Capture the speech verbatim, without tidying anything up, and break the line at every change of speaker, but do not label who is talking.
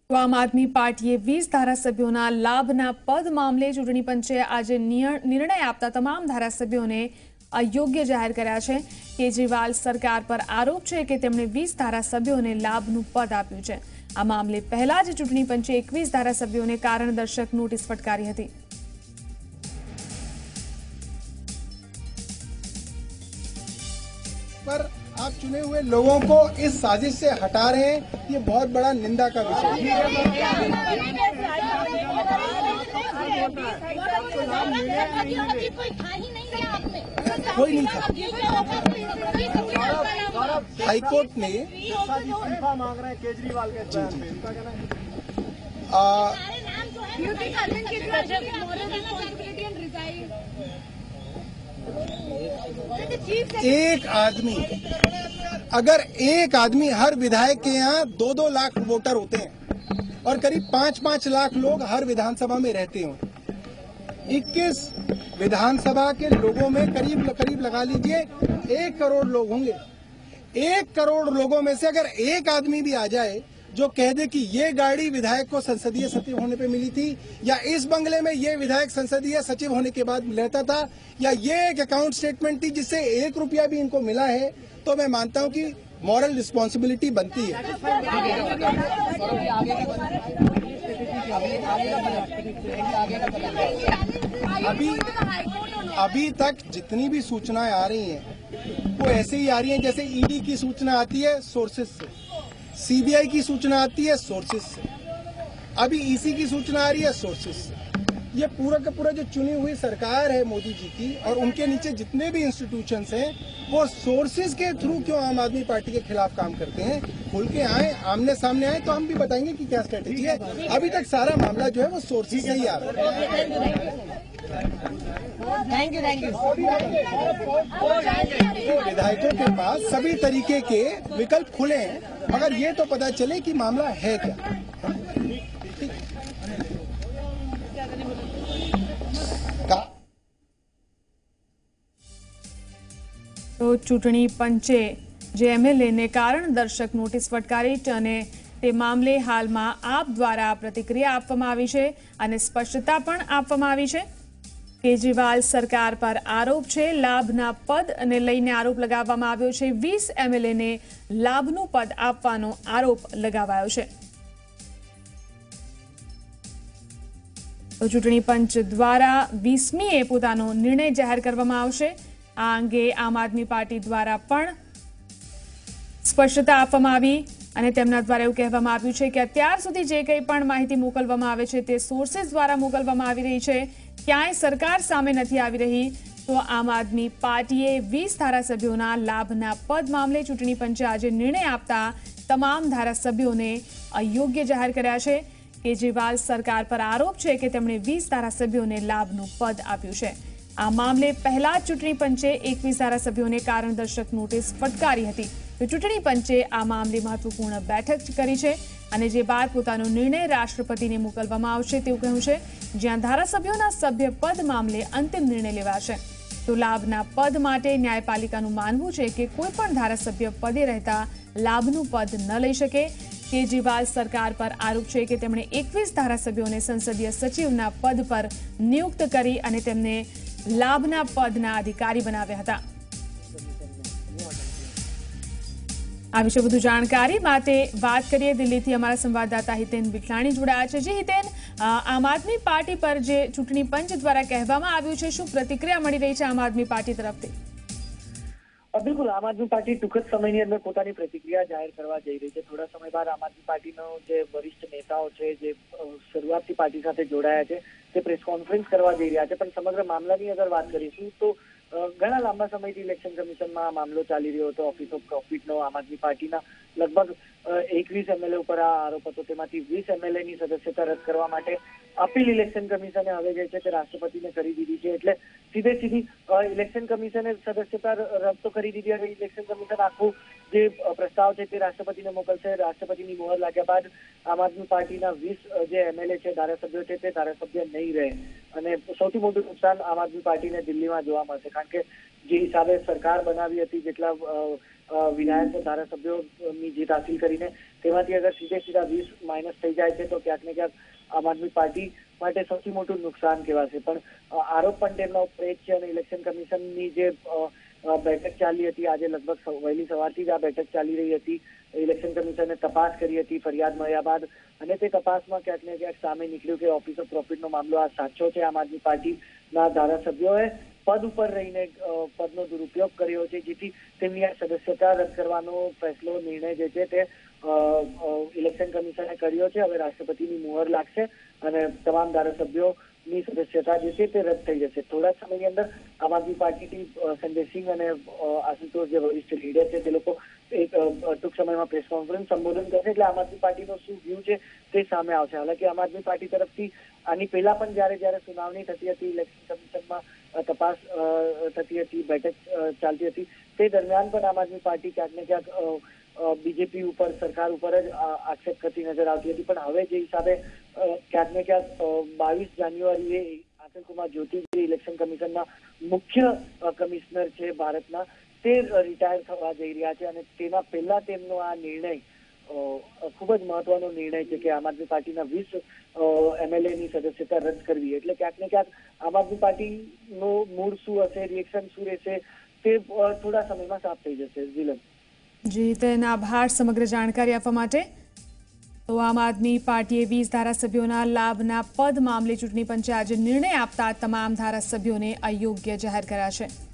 તો આમ આદમી પાર્ટીએ વીસ ધારાસભ્યોના લાભના પદ મામલે ચૂંટણી પંચે આજે નિર્ણય આપતા તમામ ધારાસભ્યોને અયોગ્ય જાહેર કર્યા છે। કેજરીવાલ સરકાર પર આરોપ છે કે તેમણે વીસ ધારાસભ્યોને લાભનું પદ આપ્યું છે। આ મામલે પહેલા જ ચૂંટણી પંચે એકવીસ ધારાસભ્યોને કારણદર્શક નોટિસ ફટકારી હતી।
पर आप चुने हुए लोगों को इस साजिश से हटा रहे हैं, ये बहुत बड़ा निंदा का विषय है। कोई नहीं था। हाईकोर्ट ने
इस्तीफा मांग रहे हैं केजरीवाल के
जी जी एक आदमी अगर एक आदमी हर विधायक के यहाँ दो दो लाख वोटर होते हैं और करीब पांच पांच लाख लोग हर विधानसभा में रहते हो, इक्कीस विधानसभा के लोगों में करीब करीब लगा लीजिए एक करोड़ लोग होंगे। एक करोड़ लोगों में से अगर एक आदमी भी आ जाए जो कह दे कि ये गाड़ी विधायक को संसदीय सचिव होने पे मिली थी, या इस बंगले में ये विधायक संसदीय सचिव होने के बाद रहता था, या ये एक अकाउंट स्टेटमेंट थी जिससे एक रुपया भी इनको मिला है, तो मैं मानता हूं कि मॉरल रिस्पॉन्सिबिलिटी बनती है। अभी अभी तक जितनी भी सूचनाएं आ रही हैं वो ऐसे ही आ रही हैं जैसे ईडी की सूचना आती है सोर्सेस से, सीबीआई की सूचना आती है सोर्सेस से, अभी ईसी की सूचना आ रही है सोर्सेस से। ये पूरा का पूरा जो चुनी हुई सरकार है मोदी जी की और उनके नीचे जितने भी इंस्टीट्यूशंस हैं वो सोर्सेस के थ्रू क्यों आम आदमी पार्टी के खिलाफ काम करते हैं। खुल के आए, आमने सामने आए तो हम भी बताएंगे कि क्या स्ट्रेटेजी है। अभी तक सारा मामला जो है वो सोर्सेस से ही आ रहा है।
थैंक यू थैंक यू
विधायकों के पास सभी तरीके के विकल्प खुले हैं, मगर ये तो पता चले कि मामला है क्या।
તો ચૂંટણી પંચે જે એમએલએ ને કારણદર્શક નોટિસ ફટકારી અને તે મામલે હાલમાં આપ દ્વારા પ્રતિક્રિયા આપવામાં આવી છે અને સ્પષ્ટતા પણ આપવામાં આવી છે। કેજરીવાલ સરકાર પર આરોપ છે લાભના પદ અને લઈને આરોપ લગાવવામાં આવ્યો છે। વીસ એમએલએ ને લાભનું પદ આપવાનો આરોપ લગાવાયો છે। તો ચૂંટણી પંચ દ્વારા વીસમીએ પોતાનો નિર્ણય જાહેર કરવામાં આવશે। આ અંગે આમ આદમી પાર્ટી દ્વારા પણ સ્પષ્ટતા આપવામાં આવી અને તેમના દ્વારા એવું કહેવામાં આવ્યું છે કે અત્યાર સુધી જે કંઈ પણ માહિતી મોકલવામાં આવે છે તે સોર્सेस દ્વારા મોકલવામાં આવી રહી છે, ક્યાંય સરકાર સામે નથી આવી રહી। તો આમ આદમી પાર્ટીએ વીસ ધારાસભ્યોના લાભના પદ મામલે ચૂંટણી પંચે આજે નિર્ણય આપતા તમામ ધારાસભ્યોને અયોગ્ય જાહેર કર્યા છે। કેજરીવાલ સરકાર પર આરોપ છે કે તેમણે વીસ ધારાસભ્યોને લાભનું પદ આપ્યું છે। આ મામલે પહેલા ચૂંટણી પંચે એકવીસ ધારાસભ્યોને કારણદર્શક નોટિસ ફટકારી હતી। તો ચૂંટણી પંચે આ મામલે મહત્વપૂર્ણ બેઠક કરી છે અને જે બાદ પોતાનો નિર્ણય રાષ્ટ્રપતિને મોકલવામાં આવશે તેવું કહ્યું છે, જ્યાં ધારાસભ્યોના સભ્ય પદ મામલે અંતિમ નિર્ણય લેવાશે। તો લાભના પદ માટે ન્યાયપાલિકાનું માનવું છે કે કોઈ પણ ધારાસભ્ય પદે રહેતા લાભનું પદ ન લઈ શકે। કેજરીવાલ સરકાર પર આરોપ છે કે તેમણે એકવીસ ધારાસભ્યોને સંસદીય સચિવના પદ પર નિયુક્ત કરી અને તેમને લાભના પદના અધિકારી બનાવ્યા હતા। આ વિશે વધુ જાણકારી માટે વાત કરીએ દિલ્હીથી અમારા સંવાદદાતા हितेन विठलाणी જોડાયા છે। જી हितेन, આમ આદમી પાર્ટી પર જે ચૂંટણી પંચ દ્વારા કહેવામાં આવ્યું છે, શું પ્રતિક્રિયા મળી રહી છે આમ આદમી પાર્ટી તરફથી?
बिल्कुल आम आदमी पार्टी टूंक समयनी अंदर पोतानी प्रतिक्रिया जाहिर करवा जई रही है। थोड़ा समय बाद आम आदमी पार्टीनो जे वरिष्ठ नेताओ छे जे शुरुआती पार्टी साथे जोड़ाया छे ते प्रेस कॉन्फ्रेंस करवा जई रह्या छे। पण समग्र मामलानी अगर बात करीशुं तो घणा लांबा समयथी इलेक्शन कमिशનમાં આ મામલો ચાલી રહ્યો હતો। ઓફિસ ઓફ પ્રોફિટનો આમ આદમી પાર્ટીના લગભગ એકવીસ એમએલએ ઉપર આ આરોપ હતો, તેમાંથી વીસ એમએલએ ની સદસ્યતા રદ કરવા માટે અપીલ ઇલેક્શન કમિશને હવે જે છે તે રાષ્ટ્રપતિને કરી દીધી છે। એટલે સીધે સીધી ઇલેક્શન કમિશને સદસ્યતા રદ તો કરી દીધી, હવે ઇલેક્શન કમિશન આખું જે પ્રસ્તાવ છે તે રાષ્ટ્રપતિને મોકલશે। રાષ્ટ્રપતિની મોહર लाग्या बाद આમ આદમી પાર્ટીના વીસ જે એમએલએ છે ધારાસભ્યો છે તે ધારાસભ્ય નહીં રહે અને સૌથી મોટું નુકસાન આમ આદમી પાર્ટીને દિલ્હીમાં જોવા મળશે। કારણ કે જે હિસાબે સરકાર બનાવી હતી, જેટલા વિધાયક ધારાસભ્યોની જીત હાસિલ કરીને તેમાંથી અગર સીધે સીધા વીસ માઇનસ થઈ જાય છે તો ક્યાંક ને ક્યાંક આમ આદમી પાર્ટી માટે સૌથી મોટું નુકસાન કહેવાશે। પણ આરોપ પણ તેમના ઉપર જ છે અને ઇલેક્શન કમિશનની જે બેઠક ચાલી હતી આજે લગભગ વહેલી સવારથી જ આ બેઠક ચાલી રહી હતી। ઇલેક્શન કમિશને તપાસ કરી હતી ફરિયાદ મળ્યા બાદ અને તે તપાસમાં ક્યાંક ને ક્યાંક સામે નીકળ્યું કે ઓફિસ ઓફ પ્રોફિટનો મામલો આ સાચો છે। આમ આદમી પાર્ટીના ધારાસભ્યોએ પદ ઉપર રહીને પદનો દુરુપયોગ કર્યો છે જેથી તેમની આ સદસ્યતા રદ કરવાનો ફેસલો નિર્ણય જે છે તે ઇલેક્શન કમિશને કર્યો છે। હવે રાષ્ટ્રપતિની મુહર લાગશે અને તમામ ધારાસભ્યોની સદસ્યતા જે છે તે રદ થઈ જશે। થોડા સમયની અંદર આમ આદમી પાર્ટીથી સંજયસિંહ અને આશુતોષ જે વરિષ્ઠ લીડર છે તે લોકો એક ટૂંક સમયમાં પ્રેસ કોન્ફરન્સ સંબોધન કરશે એટલે આમ આદમી પાર્ટીનો શું વ્યૂ છે તે સામે આવશે। હાલાકી આમ આદમી પાર્ટી તરફથી આની પહેલા પણ જયારે જયારે સુનાવણી થતી હતી ઇલેક્શન કમિશનમાં તપાસ થતી હતી બેઠક ચાલતી હતી તે દરમિયાન પણ આમ આદમી પાર્ટી ક્યાંક ને ક્યાંક બીજેપી ઉપર સરકાર ઉપર જ આક્ષેપ કરતી નજર આવતી હતી। પણ હવે જે હિસાબે ક્યાંક ને ક્યાંક બાવીસ જાન્યુઆરીએ આનંદકુમાર જ્યોતિ જે ઇલેક્શન કમિશનના મુખ્ય કમિશનર છે ભારતના તે રિટાયર થવા જઈ રહ્યા છે અને તેના પહેલા તેમનો આ નિર્ણય ખૂબ જ મહત્વનો નિર્ણય છે કે આમ આદમી પાર્ટીના વીસ એમએલએ ની સદસ્યતા રદ કરવી। એટલે ક્યાંક ને ક્યાંક આમ આદમી પાર્ટીનો મૂડ શું હશે રિએક્શન શું રહેશે તે થોડા સમયમાં સાફ થઈ જશે। જીલન
જી તેના આભાર સમગ્ર જાણકારી આપવા માટે। તો આમ આદમી પાર્ટીએ વીસ ધારાસભ્યોના લાભના પદ મામલે ચૂંટણી પંચે આજે નિર્ણય આપતા તમામ ધારાસભ્યોને અયોગ્ય જાહેર કર્યા છે।